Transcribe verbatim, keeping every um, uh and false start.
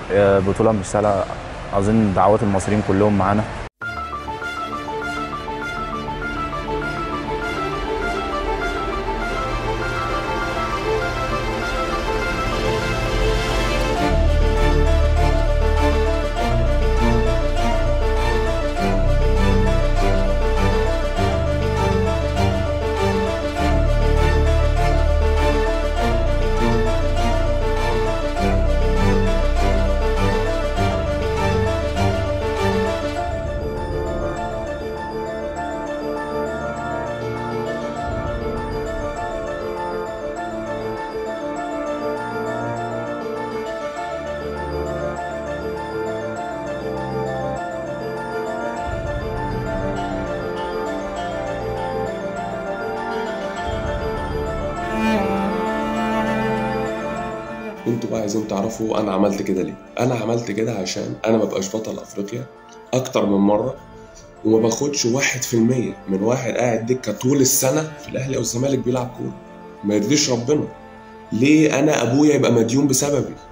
بطولة مش سهلة، أظن دعوات المصريين كلهم معانا. انتوا بقى عايزين تعرفوا انا عملت كده ليه؟ انا عملت كده عشان انا مبقاش بطل افريقيا اكتر من مره، وما باخدش واحد في المية من واحد قاعد دكه طول السنه في الاهلي او الزمالك بيلعب كوره. ما يرضيش ربنا. ليه انا ابويا يبقى مديون بسببي؟